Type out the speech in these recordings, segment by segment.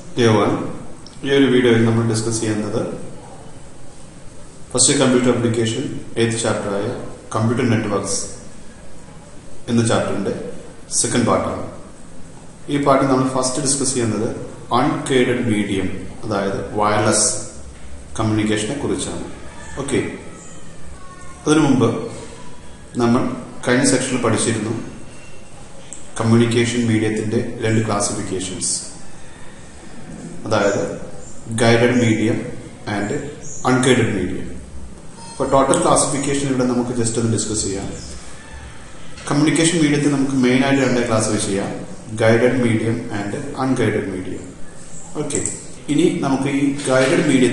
Dear one, here video we will discuss first computer application 8th chapter computer networks in the chapter second part. This part we will first discuss uncoded medium, that is wireless communication. Okay. That's why we will section communication medium two classifications. That is guided medium and unguided medium. For total classification, we will just discuss communication medium we main classify guided medium and unguided medium. Okay. Ini we guided medium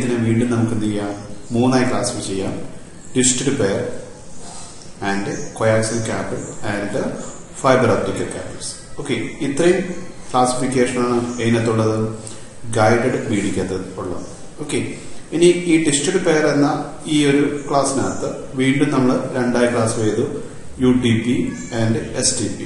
we classify twisted pair and coaxial cable and fiber optical cables. Okay. This classification is guided medium. Okay. Ini twisted pair enna class we class UTP and STP.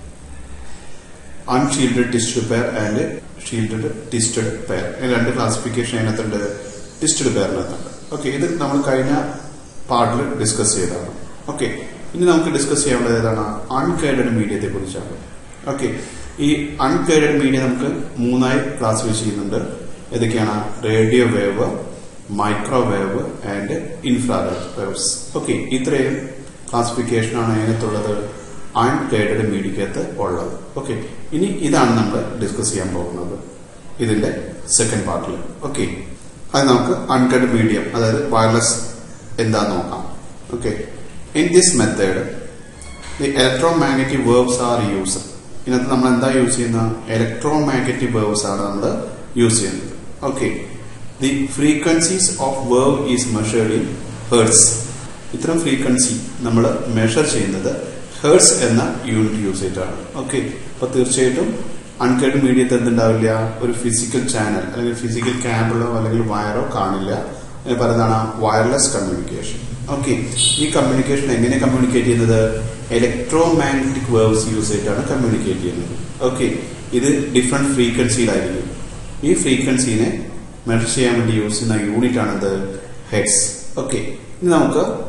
Unshielded twisted pair and shielded twisted pair. This classification is twisted pair. Okay, this we part discuss. Okay, now we discuss unguided media. Okay, this unguided media we classify radio wave, microwave and infrared waves. Okay, this classification is unguided media. Okay, this is discuss. This is the second part. Okay, unguided medium, that is wireless. Okay, in this method, the electromagnetic waves are used. In this we use electromagnetic waves are used. Okay, the frequencies of wave is measured in hertz. This frequency we measure hertz enna unit usage. Okay, but unguided media a physical channel, a physical cable or wire wireless communication. Okay, this communication communicate electromagnetic waves usage communicate. Okay, this is different frequency. This frequency measure use in a unit hertz. Okay, now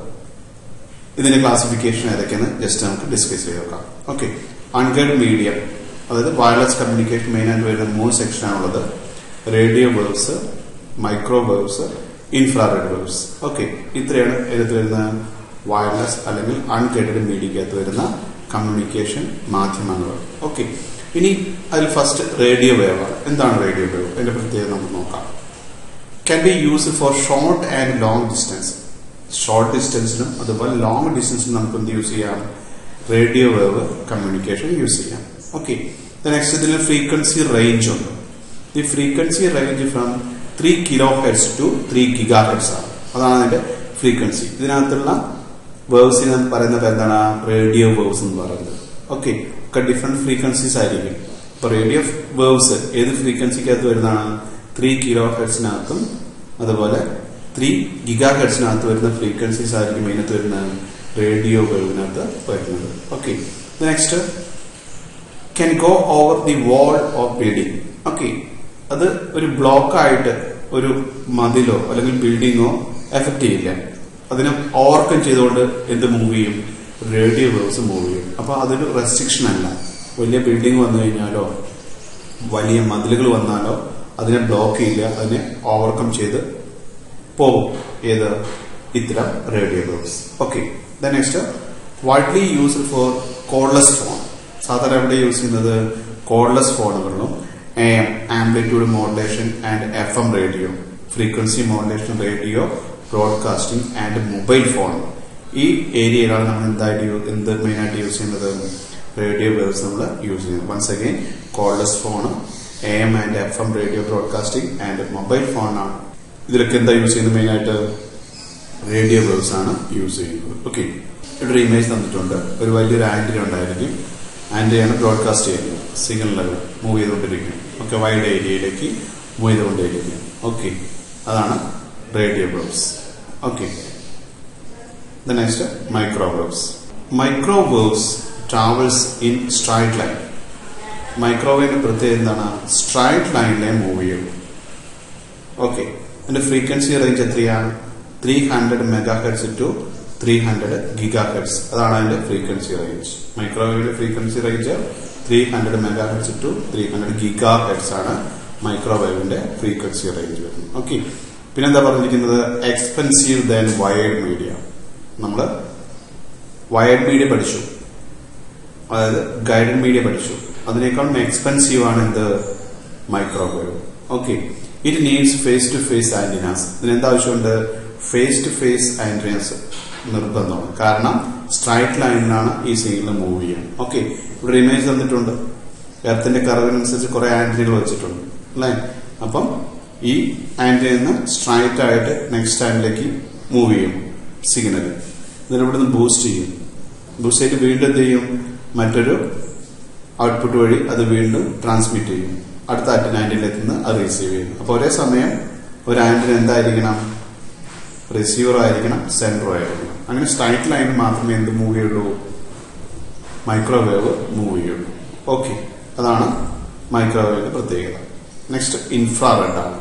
this is classification just discuss. Okay, unguided medium, that is wireless communication main and more section radio waves, microwaves, infrared waves. Okay, this is wireless അല്ലെങ്കിൽ unguided media communication മാധ്യമങ്ങൾ. Okay, ഇനി അതിൽ first radio wave. എന്താണ് radio wave? അതിന്റെ പ്രത്യേകത നമുക്ക് നോക്കാം. Can be used for short and long distance. Short distance അതുപോലെ long distance നമുക്ക് എന്ത് യൂസ് ചെയ്യാം? റേഡിയോ വേവ് കമ്മ്യൂണിക്കേഷൻ യൂസ് ചെയ്യാം. Okay, the next ഇതിൽ ഫ്രീക്വൻസി റേഞ്ച് ഉണ്ട്. The frequency range from 3 kilohertz to 3 gigahertz ആണ്. അതാണ് അതിന്റെ ഫ്രീക്വൻസി. ഇതിനകത്തുള്ള വേവ്സിനെ പറയുന്നത് എന്താണ്? റേഡിയോ വേവ്സ് എന്ന് പറയുന്നത്. ഓക്കെ, ഒക്കെ ഡിഫറെന്റ് ഫ്രീക്വൻസീസ് ആയിരിക്കും. ഇപ്പൊ റേഡിയോ വേവ്സ് ഏത് ഫ്രീക്വൻസിക്കകത്ത് വരുന്നതാണ്? 3 കിലോഹെർട്സിനകത്തും അതുപോലെ 3 ഗിഗാഹെർട്സിനകത്ത് വരുന്ന ഫ്രീക്വൻസീസ് ആയിരിക്കും ഇതിനകത്ത് വരുന്നത് റേഡിയോ വേവിനകത്ത് വരുന്നത്. Okay, next can go over the wall of building. Okay, അത് ഒരു ബ്ലോക്ക് ആയിട്ട് ഒരു മതിലോ അല്ലെങ്കിൽ ബിൽഡിങ്ങോ എഫക്ട് ചെയ്യില്ല. അതിനെ ഓവർകം ചെയ്തുകൊണ്ട് എന്ത് മൂവ് ചെയ്യും? റേഡിയോ വേവ്സ് മൂവ് ചെയ്യും. അപ്പൊ അതൊരു റെസ്ട്രിക്ഷൻ അല്ല. വലിയ ബിൽഡിംഗ് വന്നു കഴിഞ്ഞാലോ വലിയ മതിലുകൾ വന്നാലോ അതിനെ ബ്ലോക്ക് ചെയ്യില്ല, അതിനെ ഓവർകം ചെയ്ത് പോകും. ഏത്? ഇത്തരം radio waves. Okay, next widely used for cordless phone. സാധാരണ എവിടെ യൂസ് ചെയ്യുന്നത്? കോർഡ്ലെസ് ഫോണുകളിലും AM amplitude modulation and FM radio, frequency modulation radio, broadcasting and mobile phone. ഈ ഏരിയയിലാണ് നമ്മൾ എന്ത് മെയിൻ ആയിട്ട് യൂസ് ചെയ്യുന്നത്? റേഡിയോ വേവ്സ് നമ്മൾ യൂസ് ചെയ്യുന്നത്. Once again cordless phone, AM and FM radio, broadcasting and mobile phone ആണ്. ഇതിലൊക്കെ എന്താ യൂസ് ചെയ്യുന്നത്? മെയിൻ ആയിട്ട് റേഡിയോ വേവ്സ് ആണ് യൂസ് ചെയ്യുന്നത്. ഓക്കെ, ഇവിടെ ഇമേജ് തന്നിട്ടുണ്ട്. ഒരു വലിയൊരു ആന്റിന ഉണ്ടായിരിക്കും. ആന്റിനയാണ് ബ്രോഡ്കാസ്റ്റ് ചെയ്യുന്നത്. സിഗ്നൽ ലെവൽ മൂവ് ചെയ്തുകൊണ്ടിരിക്കും. ഓക്കെ, വൈഡ് ഏരിയയിലേക്ക് മൂവ് ചെയ്തുകൊണ്ടിരിക്കും. ഓക്കെ, അതാണ് radio waves. Okay, the next microwaves. Microwaves travels in straight line. മൈക്രോവേവിന്റെ പ്രത്യേകത എന്താണ്? സ്ട്രൈറ്റ് ലൈനിലെ മൂവ് ചെയ്യുള്ളൂ. ഓക്കെ, അതിന്റെ ഫ്രീക്വൻസി റേഞ്ച് എത്രയാണ്? 300 മെഗാഹെർട്സ് ടു 300 ഗിഗാഹെർട്സ്. അതാണ് അതിന്റെ ഫ്രീക്വൻസി റേഞ്ച്. മൈക്രോവേവിന്റെ frequency range 300 megahertz to 300 gigahertz ആണ് മൈക്രോവേവിന്റെ ഫ്രീക്വൻസി റേഞ്ച് വരുന്നത്. ഓക്കെ, പിന്നെന്താ പറഞ്ഞിരിക്കുന്നത്? Expensive than wired media. നമ്മള് വയേർഡ് മീഡിയ പഠിച്ചു, അതായത് ഗൈഡഡ് മീഡിയ പഠിച്ചു. അതിനേക്കാളും എക്സ്പെൻസീവ് ആണ് എന്ത്? Microwave. Okay, it needs face to face antennas. ഇതിനെന്താവശ്യമുണ്ട്? ഫേസ് ടു ഫേസ് ആന്റിനാസ് നിർബന്ധമാണ്. കാരണം സ്ട്രൈറ്റ് ലൈനിലാണ് ഈ സിഗ്നൽ മൂവ് ചെയ്യുന്നത്. ഓക്കെ, ഇവിടെ ഇമേജ് തന്നിട്ടുണ്ട്. എർത്തിന്റെ കർവിനനുസരിച്ച് കുറെ ആന്റിനകൾ വെച്ചിട്ടുണ്ട് അല്ലെ. അപ്പം ഈ ആന്റിനയിൽ നിന്ന് സ്ട്രൈറ്റ് ആയിട്ട് നെക്സ്റ്റ് ആന്റിലേക്ക് മൂവ് ചെയ്യും സിഗ്നൽ. എന്നിട്ട് ഇവിടെ നിന്ന് ബൂസ്റ്റ് ചെയ്യും. ബൂസ്റ്റ് ചെയ്തിട്ട് വീണ്ടും എന്ത് ചെയ്യും? മറ്റൊരു ഔട്ട്പുട്ട് വഴി അത് വീണ്ടും ട്രാൻസ്മിറ്റ് ചെയ്യും. അടുത്ത ആന്റിനയിലേക്ക് നിന്ന് അത് റിസീവ് ചെയ്യും. അപ്പൊ ഒരേ സമയം ഒരു ആന്റിന എന്തായിരിക്കണം? റിസീവർ ആയിരിക്കണം, സെൻഡർ ആയിരിക്കണം. അങ്ങനെ സ്ട്രൈറ്റ് ലൈൻ മാത്രമേ എന്ത് മൂവ് ചെയ്യുള്ളൂ? മൈക്രോവേവ് മൂവ് ചെയ്യുള്ളൂ. ഓക്കെ, അതാണ് മൈക്രോവേവിന്റെ പ്രത്യേകത. നെക്സ്റ്റ് ഇൻഫ്രാറെഡ് ആണ്.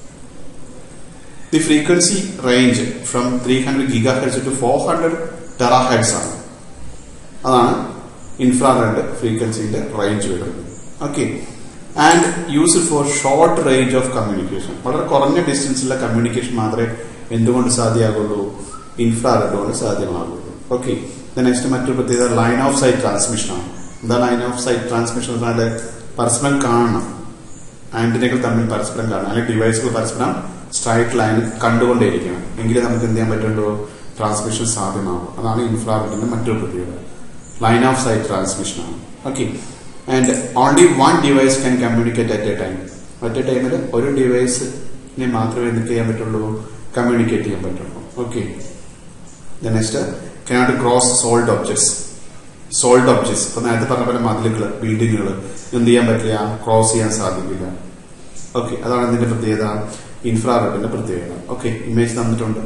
ദി ഫ്രീക്വൻസി റേഞ്ച് ഫ്രം 300 ഗിഗാഹെർട്സ് ടു 400 ടെറാഹെർട്സ് ആണ്. അതാണ് ഇൻഫ്രാറെഡ് ഫ്രീക്വൻസിന്റെ റേഞ്ച് വരുന്നത്. Okay, and used for short range of communication. വളരെ കുറഞ്ഞ ഡിസ്റ്റൻസിലുള്ള കമ്മ്യൂണിക്കേഷൻ മാത്രമേ എന്തുകൊണ്ട് സാധ്യമാകുള്ളൂ? ഇൻഫ്രാറെഡ് കൊണ്ട് സാധ്യമാകുള്ളൂ. ഓക്കെ, നെക്സ്റ്റ് മറ്റൊരു പ്രത്യേകത ലൈൻ ഓഫ് സൈറ്റ് ട്രാൻസ്മിഷൻ ആണ്. എന്താ ലൈൻ ഓഫ് സൈറ്റ് ട്രാൻസ്മിഷൻ? എന്നാൽ പരസ്പരം കാണണം, ആന്റിനകൾ തമ്മിൽ പരസ്പരം കാണണം, അല്ലെങ്കിൽ ഡിവൈസുകൾ പരസ്പരം സ്ട്രൈറ്റ് ലൈൻ കണ്ടുകൊണ്ടേയിരിക്കണം. എങ്കിലേ നമുക്ക് എന്ത് ചെയ്യാൻ പറ്റുള്ളൂ? ട്രാൻസ്മിഷൻ സാധ്യമാകും. അതാണ് ഇൻഫ്രാറെഡിന്റെ മറ്റൊരു പ്രത്യേകത. ലൈൻ ഓഫ് സൈറ്റ് ട്രാൻസ്മിഷൻ ആണ്. Okay, and only one device can communicate at a time. ഒറ്റ ടൈമിൽ ഒരു ഡിവൈസിനെ മാത്രമേ എന്ത് ചെയ്യാൻ പറ്റുള്ളൂ? കമ്മ്യൂണിക്കേറ്റ് ചെയ്യാൻ പറ്റുള്ളൂ. Okay, next cannot cross solid objects. Solid objects, ഇപ്പൊ നേരത്തെ പറഞ്ഞ പോലെ മതിലുകൾ, ബിൽഡിങ്ങുകൾ എന്ത് ചെയ്യാൻ പറ്റില്ല? ക്രോസ് ചെയ്യാൻ സാധിക്കില്ല. ഓക്കെ, അതാണ് ഇതിന്റെ പ്രത്യേകത, ഇൻഫ്രാറെഡിന്റെ പ്രത്യേകത. ഓക്കെ, ഇമേജ് തന്നിട്ടുണ്ട്.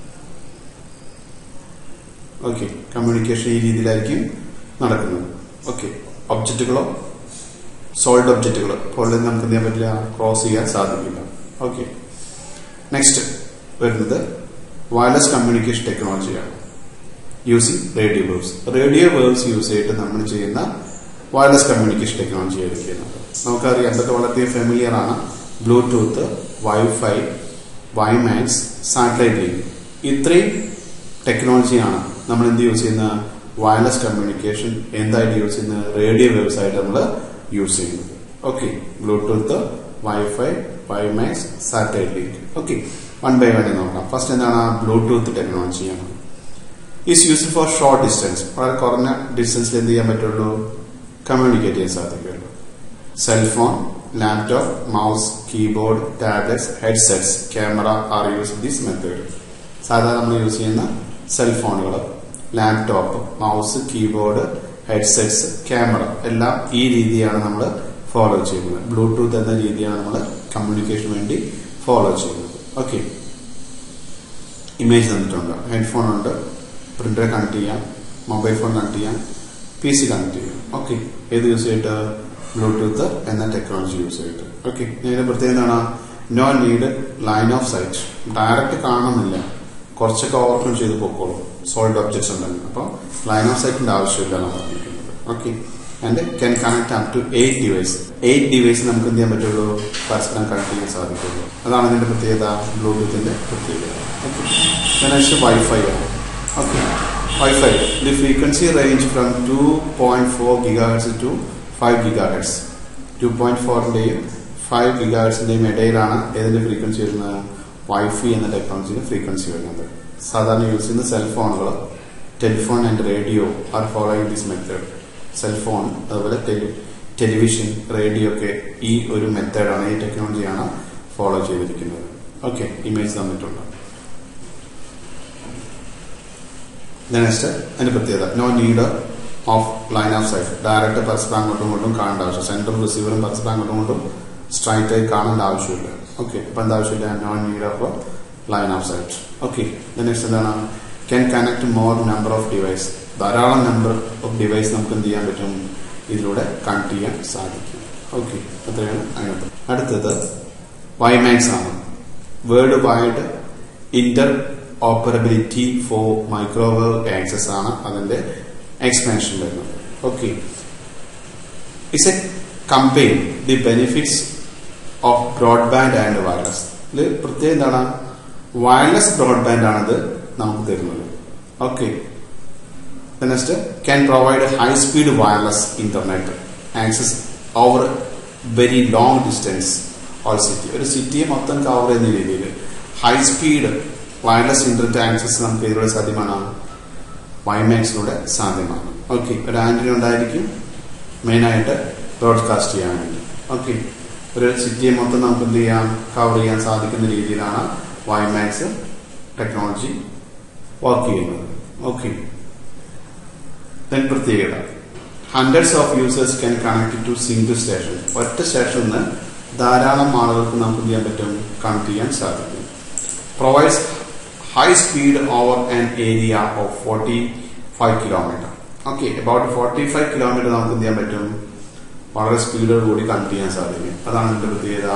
ഓക്കെ, കമ്മ്യൂണിക്കേഷൻ ഈ രീതിയിലായിരിക്കും നടക്കുന്നത്. ഓക്കെ, ഒബ്ജക്റ്റുകളോ സോൾഡ് ഒബ്ജക്റ്റുകളോ അപ്പോൾ നമുക്ക് എന്ത് ചെയ്യാൻ പറ്റില്ല? ക്രോസ് ചെയ്യാൻ സാധിക്കില്ല. ഓക്കെ, നെക്സ്റ്റ് വരുന്നത് വയർലെസ് കമ്മ്യൂണിക്കേഷൻ ടെക്നോളജിയാണ്. Using radio waves. Radio waves use ചെയ്തിട്ട് നമ്മൾ ചെയ്യുന്ന വയർലെസ് കമ്മ്യൂണിക്കേഷൻ ടെക്നോളജി എടുക്കുന്നത് നമുക്കറിയാം. എന്തൊക്കെ വളരെ ഫെമിലിയർ ആണ്. Bluetooth, WiFi, WiMAX, satellite link, ഇത്രയും ടെക്നോളജിയാണ് നമ്മൾ എന്ത് യൂസ് ചെയ്യുന്ന? വയർലെസ് കമ്മ്യൂണിക്കേഷൻ എന്തായിട്ട് യൂസ് ചെയ്യുന്നത്? റേഡിയോ വേവ്സ് ആയിട്ട് നമ്മൾ യൂസ് ചെയ്യുന്നത്. Okay, Bluetooth, WiFi, WiMAX, satellite link. Okay, one by one നോക്കാം. ഫസ്റ്റ് എന്താണ്? ബ്ലൂടൂത്ത് ടെക്നോളജിയാണ്. Is used for short distance. വളരെ കുറഞ്ഞ ഡിസ്റ്റൻസിൽ എന്ത് ചെയ്യാൻ പറ്റുള്ളൂ? കമ്മ്യൂണിക്കേറ്റ് ചെയ്യാൻ സാധിക്കുള്ളൂ. Cellphone, laptop, mouse, keyboard, tablets, headsets, camera are use this method. സാധാരണ നമ്മൾ യൂസ് ചെയ്യുന്ന സെൽഫോണുകൾ, laptop, mouse, keyboard, headsets, camera എല്ലാം ഈ രീതിയാണ് നമ്മൾ ഫോളോ ചെയ്യുന്നത്. ബ്ലൂടൂത്ത് എന്ന രീതിയാണ് നമ്മൾ കമ്മ്യൂണിക്കേഷന് വേണ്ടി ഫോളോ ചെയ്യുന്നത്. ഓക്കെ, ഇമേജ് തന്നിട്ടുണ്ട്. ഹെഡ്ഫോൺ ഉണ്ട്, പ്രിന്റർ കണക്ട് ചെയ്യാം, മൊബൈൽ ഫോൺ കണക്ട് ചെയ്യാം, PC കണക്ട് ചെയ്യാം. ഓക്കെ, ഏത് യൂസ് ചെയ്തിട്ട്? ബ്ലൂടൂത്ത് എന്ന ടെക്നോളജി യൂസ് ചെയ്തിട്ട്. ഓക്കെ, ഇതിന്റെ പ്രത്യേകത എന്താണ്? No need line of sight. Direct കാണുന്നില്ല, കുറച്ചൊക്കെ ഓവർകം ചെയ്ത് പൊക്കോളും സോൾഡ് ഒബ്ജക്ട്സ് ഉണ്ടെങ്കിൽ. അപ്പോൾ ലൈൻ ഓഫ് സൈറ്റിന്റെ ആവശ്യമില്ല നമ്മൾ പറഞ്ഞിരിക്കുന്നത്. Okay, and can connect up to 8 device. 8 device നമുക്ക് എന്ത് ചെയ്യാൻ പറ്റുള്ളൂ? പരസ്പരം കണക്ട് ചെയ്യാൻ സാധിക്കുള്ളൂ. അതാണ് ഇതിന്റെ പ്രത്യേകത, ബ്ലൂടൂത്തിന്റെ പ്രത്യേകത. ഓക്കെ, നെക്സ്റ്റ് വൈഫൈ ആണ്. Okay, WiFi the frequency range from 2.4 GHz to 5 GHz. 2.4ന്റെയും 5 GHzന്റെയും ഇടയിലാണ് ഏതിന്റെ ഫ്രീക്വൻസി വരുന്നത്? വൈഫൈ എന്ന ടെക്നോളജിയുടെ ഫ്രീക്വൻസി വരുന്നത്. സാധാരണ യൂസ് ചെയ്യുന്ന സെൽഫോണുകൾ, telephone and radio are following this method. Cellphone, അതുപോലെ ടെലിവിഷൻ, റേഡിയോ ഒക്കെ ഈ ഒരു മെത്തേഡാണ്, ഈ ടെക്നോളജിയാണ് ഫോളോ ചെയ്തിരിക്കുന്നത്. ഓക്കെ, ഇമേജ് തന്നിട്ടുണ്ട്. നെക്സ്റ്റ് അതിന്റെ പ്രത്യേകത, no need of line of sight. Direct പരസ്പരം അങ്ങോട്ടും ഇങ്ങോട്ടും കാണേണ്ട ആവശ്യം, സെൻട്രൽ റിസീവറും പരസ്പരം അങ്ങോട്ടും ഇങ്ങോട്ടും സ്ട്രൈറ്റ് ആയി കാണേണ്ട ആവശ്യമില്ല. ഓക്കെ, അപ്പൊ എന്താ ആവശ്യമില്ല? No need of line of sight. Okay, next എന്താണ്? Can connect more number of device. ധാരാളം നമ്പർ ഓഫ് ഡിവൈസ് നമുക്ക് എന്ത് ചെയ്യാൻ പറ്റും? ഇതിലൂടെ കണക്ട് ചെയ്യാൻ സാധിക്കും. ഓക്കെ, അത്രയാണ് അതിനകത്ത്. അടുത്തത് വൈമാക്സ് ആണ്. World wide interoperability for microwave access ആണ് അതിന്റെ എക്സ്പാൻഷൻ വരുന്നത്. Okay, it's a combine the benefits of broadband and wireless. ഇതിൽ പ്രത്യേകം എന്താണ്? വയർലെസ് ബ്രോഡ്ബാൻഡ് ആണത് നമുക്ക് തരുന്നത്. Okay, next can provide high speed wireless internet access over very long distance all city. ഒരു സിറ്റിയെ മൊത്തം കവർ ചെയ്യുന്ന രീതിയിൽ high speed wireless internet access നമുക്ക് ഇതിലൂടെ സാധ്യമാണ്, വൈമാക്സിലൂടെ സാധ്യമാണ്. ഓക്കെ, ഒരു ആന്റിന ഉണ്ടായിരിക്കും മെയിനായിട്ട് ബ്രോഡ്കാസ്റ്റ് ചെയ്യാൻ വേണ്ടി. ഓക്കെ, ഒരു സിറ്റിയെ മൊത്തം നമുക്ക് എന്ത് ചെയ്യാം, കവർ ചെയ്യാൻ സാധിക്കുന്ന രീതിയിലാണ് വൈമാക്സ് ടെക്നോളജി വർക്ക് ചെയ്യുന്നത്. ഓക്കെ, പ്രത്യേകത hundreds of users can connect to single station. ഒറ്റ സ്റ്റേഷനിൽ നിന്ന് ധാരാളം ആളുകൾക്ക് നമുക്ക് എന്ത് ചെയ്യാൻ പറ്റും, കണക്ട് ചെയ്യാൻ സാധിക്കും. Provides high speed over an area of 45 kilometre. Okay, about 45 kilometre നമുക്ക് എന്ത് ചെയ്യാൻ പറ്റും, വളരെ സ്പീഡോട് കൂടി കണക്ട് ചെയ്യാൻ സാധിക്കും. അതാണ് ഇതിന്റെ പ്രത്യേകത,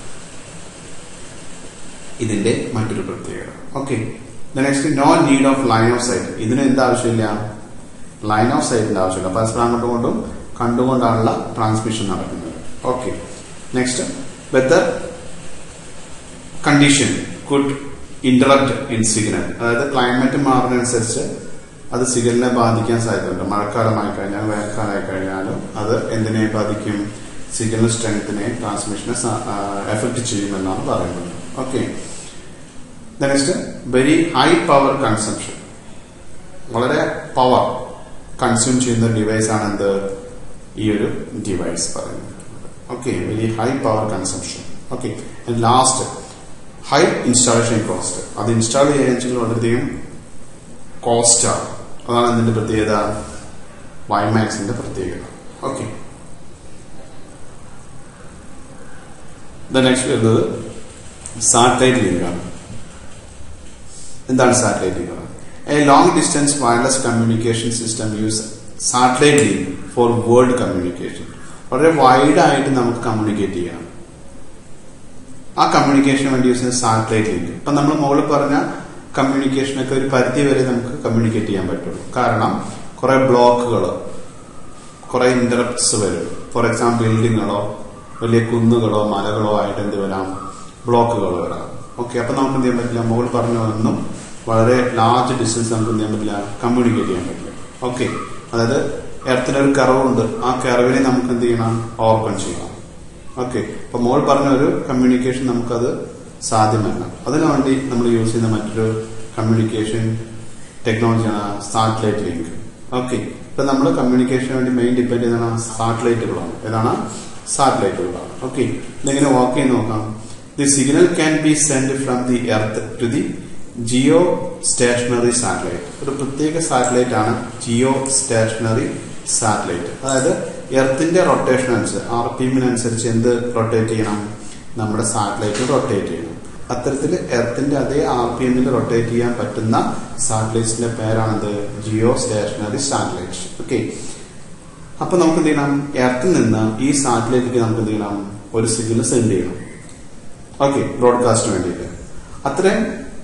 ഇതിന്റെ മറ്റൊരു പ്രത്യേകത. Okay, next no need of line of sight. ഇതിന് എന്താ ആവശ്യമില്ല, ലൈൻ ഓഫ് സൈറ്റിന്റെ ആവശ്യമില്ല. പരസ്പരം അങ്ങോട്ടും ഇങ്ങോട്ടും കണ്ടുകൊണ്ടാണുള്ള ട്രാൻസ്മിഷൻ നടക്കുന്നത്. Okay, next weather condition could interrupt in signal. അതായത് ക്ലൈമറ്റ് മാറുന്നതനുസരിച്ച് അത് സിഗ്നലിനെ ബാധിക്കാൻ സാധ്യതയുണ്ട്. മഴക്കാലമായി കഴിഞ്ഞാൽ വേനൽക്കാലമായി കഴിഞ്ഞാലും അത് എന്തിനെ ബാധിക്കും, സിഗ്നൽ സ്ട്രെങ്ത്തിനെ ട്രാൻസ്മിഷനെ എഫക്ട് ചെയ്യുമെന്നാണ് പറയുന്നത്. Okay, next very high power consumption. വളരെ പവർ കൺസ്യൂം ചെയ്യുന്ന ഡിവൈസ് ആണ് എന്ത്, ഈ ഒരു ഡിവൈസ് പറയുന്നത്. Okay, very high power consumption. Okay, last high installation cost. അത് ഇൻസ്റ്റാൾ ചെയ്യാൻ വളരെയധികം കോസ്റ്റാണ്. അതാണ് ഇതിന്റെ പ്രത്യേകത, വൈമാക്സിന്റെ പ്രത്യേകത. ഓക്കെ, നെക്സ്റ്റ് വരുന്നത് സാറ്റലൈറ്റ് ലിങ്കാണ്. എന്താണ് satellite link? A long distance wireless communication system use satellite link for world communication. വളരെ വൈഡ് ആയിട്ട് നമുക്ക് കമ്മ്യൂണിക്കേറ്റ് ചെയ്യാം. ആ കമ്മ്യൂണിക്കേഷന് വേണ്ടി യൂസ് ചെയ്യുന്ന സാറ്റലൈറ്റ് ലിങ്ക്. ഇപ്പൊ നമ്മൾ മുകളിൽ പറഞ്ഞ കമ്മ്യൂണിക്കേഷനൊക്കെ ഒരു പരിധി വരെ നമുക്ക് കമ്മ്യൂണിക്കേറ്റ് ചെയ്യാൻ പറ്റുള്ളൂ. കാരണം കുറെ ബ്ലോക്കുകൾ, കുറെ ഇന്ററപ്റ്റ്സ് വരും. ഫോർ എക്സാമ്പിൾ ബിൽഡിങ്ങുകളോ വലിയ കുന്നുകളോ മലകളോ ആയിട്ട് എന്ത് വരാം, ബ്ലോക്കുകൾ വരാം. ഓക്കെ, അപ്പൊ നമുക്ക് എന്ത് ചെയ്യാൻ പറ്റില്ല, മുകളിൽ പറഞ്ഞൊന്നും വളരെ ലാർജ് ഡിസ്റ്റൻസ് നമുക്ക് എന്ത് ചെയ്യാൻ പറ്റില്ല, കമ്മ്യൂണിക്കേറ്റ് ചെയ്യാൻ പറ്റില്ല. ഓക്കെ, അതായത് എർത്തിനൊരു കർവുണ്ട്, ആ കർവിനെ നമുക്ക് എന്ത് ചെയ്യണം, ഓവർകം ചെയ്യണം. ഓക്കെ, അപ്പൊ മോൾ പറഞ്ഞ ഒരു കമ്മ്യൂണിക്കേഷൻ നമുക്കത് സാധ്യമല്ല. അതിനുവേണ്ടി നമ്മൾ യൂസ് ചെയ്യുന്ന മറ്റൊരു കമ്മ്യൂണിക്കേഷൻ ടെക്നോളജിയാണ് സാറ്റലൈറ്റ് ലിങ്ക്. ഓക്കെ, ഇപ്പൊ നമ്മൾ കമ്മ്യൂണിക്കേഷന് വേണ്ടി മെയിൻ ഡിപ്പെൻഡ് ചെയ്യുന്നതാണ് സാറ്റലൈറ്റുകളാണ്. ഏതാണ്, സാറ്റലൈറ്റുകളാണ്. ഓക്കെ, ഇതെങ്ങനെ വർക്ക് ചെയ്ത് നോക്കാം. The signal can be send from the earth to the geostationary satellite. ഒരു പ്രത്യേക സാറ്റലൈറ്റ് ആണ് ജിയോ സ്റ്റേഷനറി സാറ്റലൈറ്റ്. അതായത് എർത്തിന്റെ റൊട്ടേഷൻ അനുസരിച്ച് RPM എന്ത് റൊട്ടേറ്റ് ചെയ്യണം, നമ്മുടെ സാറ്റലൈറ്റ് റൊട്ടേറ്റ് ചെയ്യണം. അത്തരത്തിൽ എർത്തിന്റെ അതേ RPM റൊട്ടേറ്റ് ചെയ്യാൻ പറ്റുന്ന സാറ്റലൈറ്റ്സിന്റെ പേരാണത് ജിയോ സ്റ്റേഷനറി സാറ്റലൈറ്റ്. ഓക്കെ, അപ്പൊ നമുക്ക് എന്ത് ചെയ്യണം, എർത്തിൽ നിന്ന് ഈ സാറ്റലൈറ്റിലേക്ക് നമുക്ക് എന്ത് ചെയ്യണം, ഒരു സിഗ്നൽ സെൻഡ് ചെയ്യണം. ഓക്കെ, ബ്രോഡ്കാസ്റ്റിന് വേണ്ടിയിട്ട്. അത്രയും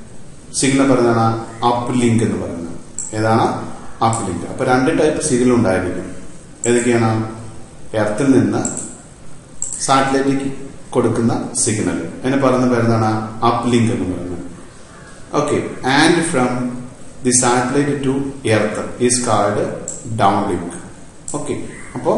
സിഗ്നൽ പറയുന്നതാണ് അപ്പ് ലിങ്ക് എന്ന് പറയുന്നത്. ഏതാണ്, അപ്പ് ലിങ്ക്. അപ്പൊ രണ്ട് ടൈപ്പ് സിഗ്നൽ ഉണ്ടായിരിക്കും. ഏതൊക്കെയാണ്, എർത്തിൽ നിന്ന് സാറ്റലൈറ്റിലേക്ക് കൊടുക്കുന്ന സിഗ്നൽ, അതിന് പറയുന്ന പേരെന്താണ്, അപ്പ് ലിങ്ക് എന്ന് പറയുന്നത്. Okay, and from the satellite to earth is called downlink. Okay, അപ്പോ